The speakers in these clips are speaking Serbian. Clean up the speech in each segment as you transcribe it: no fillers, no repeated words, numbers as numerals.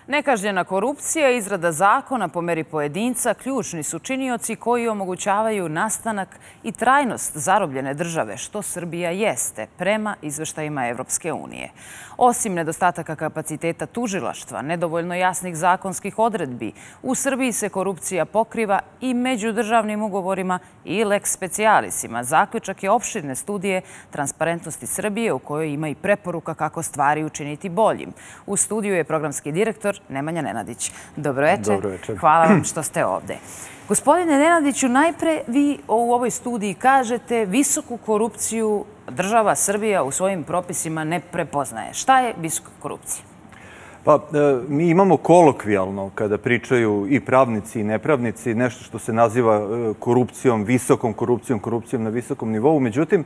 Nekažnjena korupcija i izrada zakona po meri pojedinca ključni su činioci koji omogućavaju nastanak i trajnost zarobljene države, što Srbija jeste prema izveštajima Evropske unije. Osim nedostataka kapaciteta tužilaštva, nedovoljno jasnih zakonskih odredbi, u Srbiji se korupcija pokriva i međudržavnim ugovorima i lex specialisima. Zaključak je opširne studije Transparentnosti Srbije u kojoj ima i preporuka kako stvari učiniti boljim. U studiju je programski direktor Nemanja Nenadić. Dobro večer. Hvala vam što ste ovde. Gospodine Nenadiću, najpre vi u ovoj studiji kažete visoku korupciju država Srbija u svojim propisima ne prepoznaje. Šta je visoka korupcija? Pa, mi imamo kolokvijalno, kada pričaju i pravnici i nepravnici, nešto što se naziva korupcijom, visokom korupcijom, korupcijom na visokom nivou. Međutim,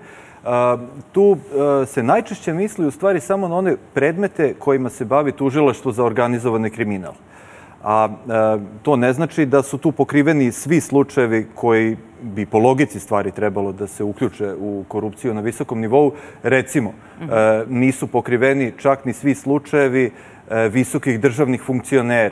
tu se najčešće misli u stvari samo na one predmete kojima se bavi tužilaštvo za organizovani kriminal. A to ne znači da su tu pokriveni svi slučajevi koji bi po logici stvari trebalo da se uključe u korupciju na visokom nivou. Recimo, nisu pokriveni čak ni svi slučajevi visokih državnih funkcionera.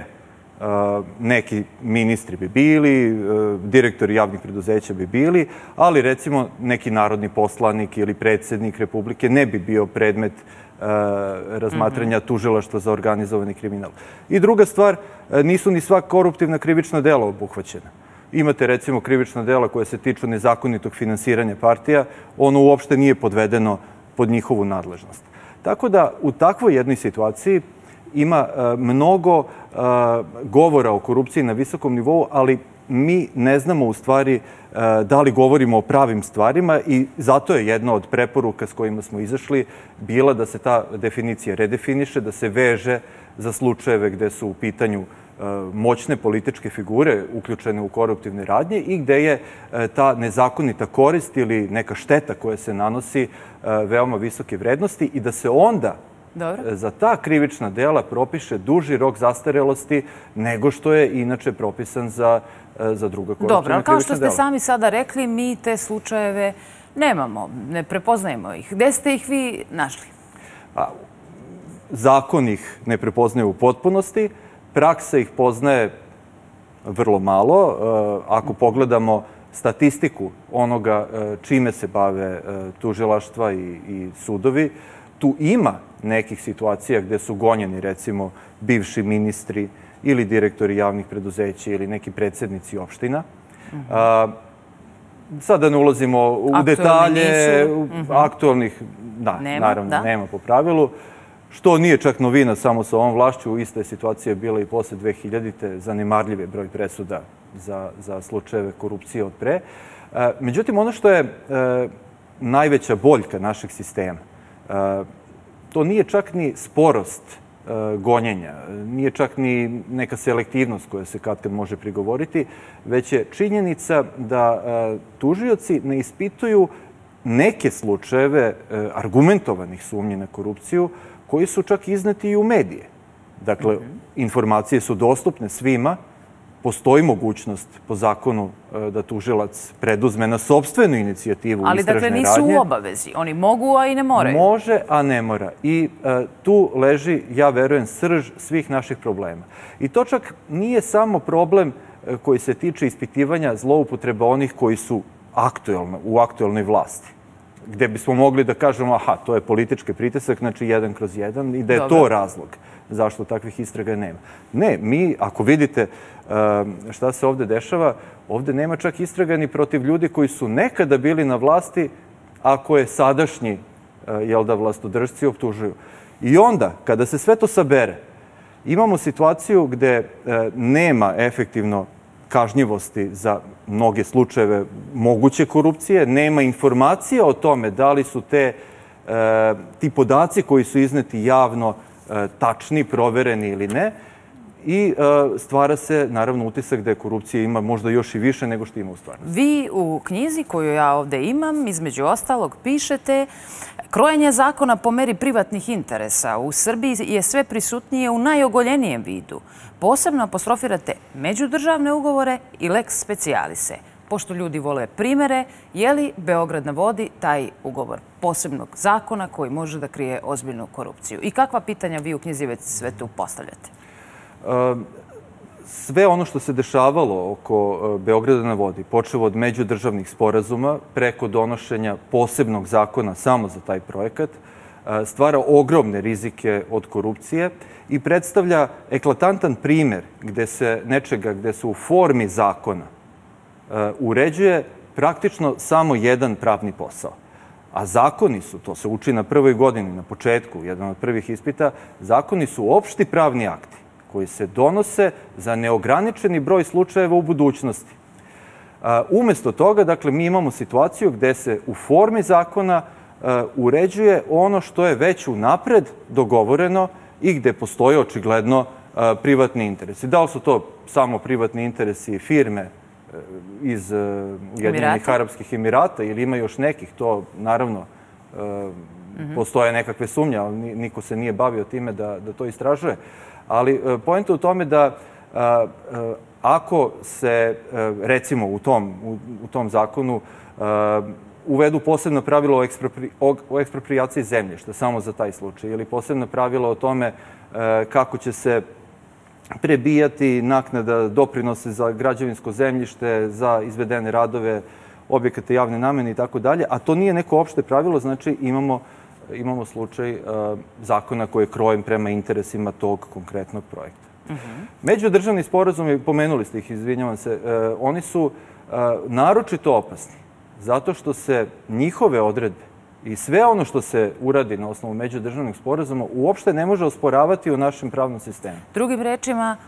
Neki ministri bi bili, direktori javnih preduzeća bi bili, ali recimo neki narodni poslanik ili predsjednik Republike ne bi bio predmet razmatranja tužilaštva za organizovani kriminal. I druga stvar, nisu ni sva koruptivna krivična dela obuhvaćena. Imate recimo krivična dela koja se tiču nezakonitog finansiranja partija, ono uopšte nije podvedeno pod njihovu nadležnost. Tako da u takvoj jednoj situaciji ima mnogo govora o korupciji na visokom nivou, ali mi ne znamo u stvari da li govorimo o pravim stvarima i zato je jedna od preporuka s kojima smo izašli bila da se ta definicija redefiniše, da se veže za slučajeve gde su u pitanju moćne političke figure uključene u koruptivne radnje i gde je ta nezakonita korist ili neka šteta koja se nanosi veoma visoke vrednosti i da se onda za ta krivična dela propiše duži rok zastarelosti nego što je inače propisan za druga koruptivna krivična dela. Dobro, ali kao što ste sami sada rekli, mi te slučajeve nemamo, ne prepoznajemo ih. Gde ste ih vi našli? Zakon ih ne prepoznaje u potpunosti, praksa ih poznaje vrlo malo. Ako pogledamo statistiku onoga čime se bave tužilaštva i sudovi, tu ima nekih situacija gde su gonjeni, recimo, bivši ministri ili direktori javnih preduzeća ili neki predsjednici opština. Sada ne ulazimo u detalje aktualnih, da, naravno, nema po pravilu, što nije čak novina samo sa ovom vlašću. Ista je situacija bila i posle 2000-te, zanemarljiv je broj presuda za slučajeve korupcije od pre. Međutim, ono što je najveća boljka našeg sistema, to nije čak ni sporost gonjenja, nije čak ni neka selektivnost koja se katkad može prigovoriti, već je činjenica da tužioci ne ispituju neke slučajeve argumentovanih sumnji na korupciju koji su čak izneti i u medije. Dakle, informacije su dostupne svima, postoji mogućnost po zakonu da tužilac preduzme na sopstvenu inicijativu istražne radnje. Ali dakle nisu u obavezi. Oni mogu, a i ne moraju. Može, a ne mora. I tu leži, ja verujem, srž svih naših problema. I to čak nije samo problem koji se tiče ispitivanja zloupotreba onih koji su u aktuelnoj vlasti, gde bismo mogli da kažemo, aha, to je politički pritisak, znači 1/1 i da je to razlog zašto takvih istraga nema. Ne, mi, ako vidite šta se ovde dešava, ovde nema čak istraga ni protiv ljudi koji su nekada bili na vlasti, a koje sadašnji, vlastodržci optužuju. I onda, kada se sve to sabere, imamo situaciju gde nema efektivno kažnjivosti za mnoge slučajeve moguće korupcije, nema informacija o tome da li su ti podaci koji su izneti javno tačni, provereni ili ne, i stvara se, naravno, utisak da je korupcija ima možda još i više nego što ima u stvarnosti. Vi u knjizi koju ja ovde imam, između ostalog, pišete krojenje zakona po meri privatnih interesa u Srbiji je sve prisutnije u najogoljenijem vidu. Posebno apostrofirate međudržavne ugovore i lex specialise. Pošto ljudi vole primere, je li Beograd na vodi taj ugovor posebnog zakona koji može da krije ozbiljnu korupciju? I kakva pitanja vi u knjizi već sve tu postavljate? sve ono što se dešavalo oko Beograda na vodi, počevo od međudržavnih sporazuma preko donošenja posebnog zakona samo za taj projekat, stvara ogromne rizike od korupcije i predstavlja eklatantan primer gde se u formi zakona uređuje praktično samo jedan pravni posao. A zakoni su, to se uči na prvoj godini, na početku, jedan od prvih ispita, zakoni su opšti pravni akti koji se donose za neograničeni broj slučajeva u budućnosti. Umesto toga, dakle, mi imamo situaciju gde se u formi zakona uređuje ono što je već unapred dogovoreno i gde postoje očigledno privatni interesi. Da li su to samo privatni interesi firme iz Ujedinjenih Arapskih Emirata ili ima još nekih, to naravno postoje nekakve sumnje, ali niko se nije bavio time da to istražuje. Ali poenta u tome da ako se, recimo, u tom zakonu uvedu posebno pravilo o eksproprijaciji zemljišta, samo za taj slučaj, ili posebno pravilo o tome kako će se prebijati naknada doprinose za građevinsko zemljište, za izvedene radove, objekate javne namene i tako dalje, a to nije neko opšte pravilo, znači imamo slučaj zakona koji je krojen prema interesima tog konkretnog projekta. Međudržavni sporazumi, pomenuli ste ih, izvinjavam se, oni su naročito opasni zato što se njihove odredbe i sve ono što se uradi na osnovu međudržavnih sporazuma uopšte ne može osporavati u našem pravnom sistemu. Drugim rečima,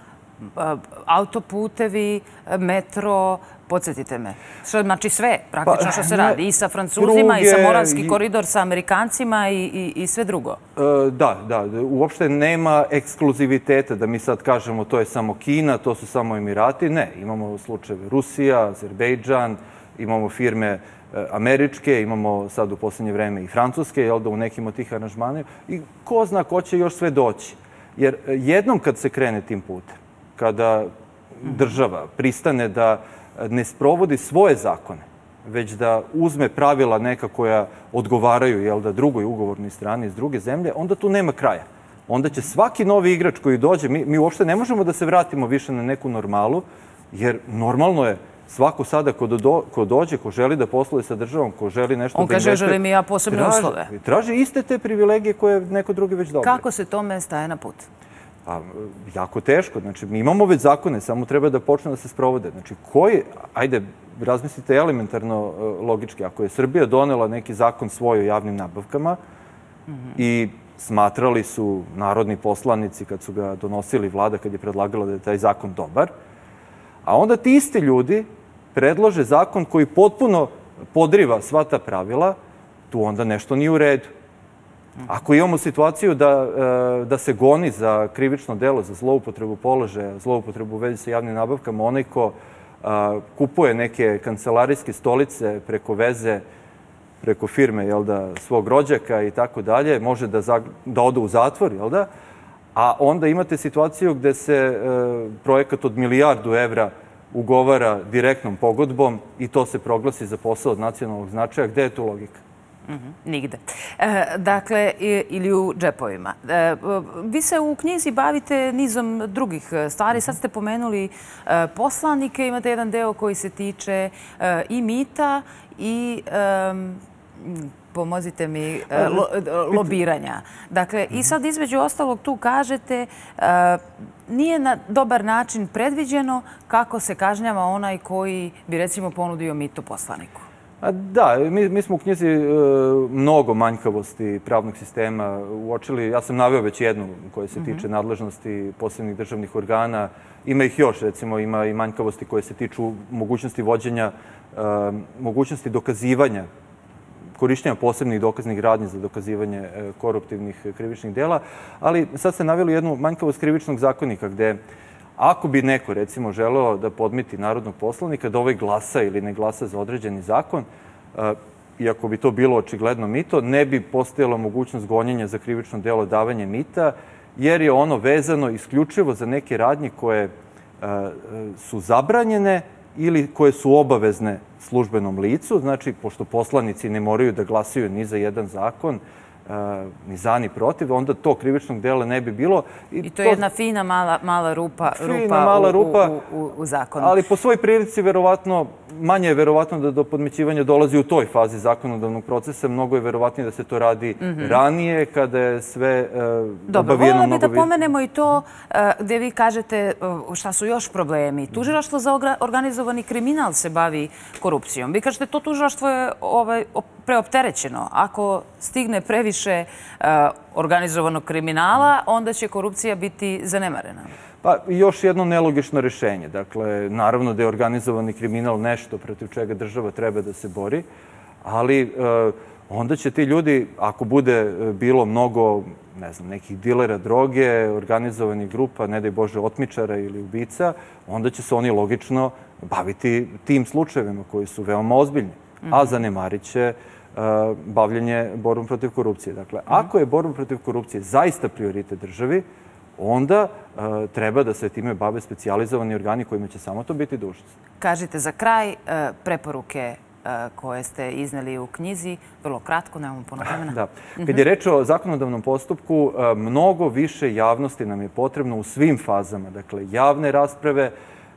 autoputevi, metro, podsjetite me. Znači sve, praktično što se radi. I sa Francuzima, i sa Moravski koridor sa Amerikancima i sve drugo. Da. Uopšte nema ekskluziviteta da mi sad kažemo to je samo Kina, to su samo Emirati. Ne, imamo slučajeve Rusija, Azerbejdžan, imamo firme američke, imamo sad u poslednje vreme i francuske, jel da, u nekim od tih aranžmana. I ko zna ko će još sve doći. Jer jednom kad se krene tim putem, kada država pristane da ne sprovodi svoje zakone, već da uzme pravila neka koja odgovaraju, jel da, drugoj ugovornoj strani iz druge zemlje, onda tu nema kraja. Onda će svaki novi igrač koji dođe, mi uopšte ne možemo da se vratimo više na neku normalu, jer normalno je svako sada ko dođe, ko želi da posluje sa državom, ko želi nešto da investuje... On kaže, želim i ja posebne uslove. Traži iste te privilegije koje neko drugi već dobije. Kako se tome staje na put? Jako teško. Znači, mi imamo već zakone, samo treba da počne da se sprovode. Znači, ajde, razmislite elementarno logički, ako je Srbija donela neki zakon svoj o javnim nabavkama i smatrali su narodni poslanici kad su ga donosili, vlada kad je predlagala da je taj zakon dobar, a onda ti isti ljudi predlože zakon koji potpuno podriva sva ta pravila, tu onda nešto nije u redu. Ako imamo situaciju da se goni za krivično delo, za zloupotrebu položaja, zloupotrebu u vezi sa javnim nabavkama, onaj ko kupuje neke kancelarijske stolice preko veze, preko firme, jel da, svog rođaka i tako dalje, može da ode u zatvor, jel da? A onda imate situaciju gde se projekat od €1.000.000 ugovara direktnom pogodbom i to se proglasi za posao od nacionalnog značaja. Gde je tu logika? Nigde. Dakle, ili u džepovima. Vi se u knjizi bavite nizom drugih stvari. Sad ste pomenuli poslanike. Imate jedan deo koji se tiče i mita i, pomozite mi, lobiranja. Dakle, i sad između ostalog tu kažete nije na dobar način predviđeno kako se kažnjava onaj koji bi, recimo, ponudio mito poslaniku. Da, mi smo u knjizi mnogo manjkavosti pravnog sistema uočili. Ja sam naveo već jednu koja se tiče nadležnosti posebnih državnih organa. Ima ih još, recimo, ima i manjkavosti koje se tiču mogućnosti vođenja, mogućnosti dokazivanja, korišćenja posebnih dokaznih radnji za dokazivanje koruptivnih krivičnih dela. Ali sad ste naveli jednu manjkavost krivičnog zakonika gde ako bi neko, recimo, želeo da podmiti narodnog poslanika, da ovaj glasa ili ne glasa za određeni zakon, iako bi to bilo očigledno mito, ne bi postojala mogućnost gonjenja za krivično delo davanje mita, jer je ono vezano isključivo za neke radnje koje su zabranjene ili koje su obavezne službenom licu. Znači, pošto poslanici ne moraju da glasaju ni za jedan zakon, ni za ni protiv, onda to krivičnog dela ne bi bilo. I to je jedna fina mala rupa u zakonu. Ali po svoj prilici, manje je verovatno da do podmećivanja dolazi u toj fazi zakonodavnog procesa. Mnogo je verovatnije da se to radi ranije, kada je sve obavijeno mnogo... Dobro, voljela bi da pomenemo i to gde vi kažete šta su još problemi. Tužilaštvo za organizovani kriminal se bavi korupcijom. Vi kažete to tužilaštvo je preopterećeno. Ako stigne previše organizovanog kriminala, onda će korupcija biti zanemarena. Pa još jedno nelogično rešenje. Dakle, naravno da je organizovani kriminal nešto protiv čega država treba da se bori, ali onda će ti ljudi, ako bude bilo mnogo, ne znam, nekih dilera droge, organizovanih grupa, ne daj Bože, otmičara ili ubica, onda će se oni logično baviti tim slučajevima koji su veoma ozbiljni, a zanemarit će bavljenje borbom protiv korupcije. Dakle, ako je borba protiv korupcije zaista prioritet državi, onda treba da se time bave specijalizovani organi kojima će samo to biti dužnost. Kažite za kraj preporuke koje ste izneli u knjizi, vrlo kratko, nemamo puno vremena. Da. Kad je reč o zakonodavnom postupku, mnogo više javnosti nam je potrebno u svim fazama. Dakle, javne rasprave,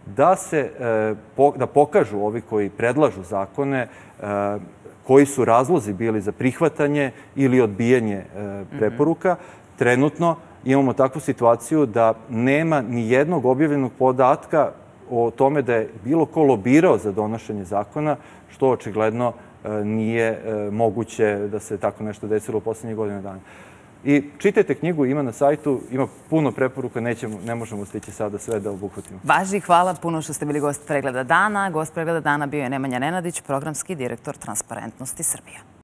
da pokažu ovi koji predlažu zakone koji su razlozi bili za prihvatanje ili odbijanje preporuka. Trenutno imamo takvu situaciju da nema ni jednog objavljenog podatka o tome da je bilo ko lobirao za donošenje zakona, što očigledno nije moguće da se tako nešto desilo u poslednjih godina dana. I čitajte knjigu, ima na sajtu, ima puno preporuka, ne možemo stići sada sve da obuhvatimo. Važi, hvala puno što ste bili gost Pregleda dana. Gost Pregleda dana bio je Nemanja Nenadić, programski direktor Transparentnosti Srbije.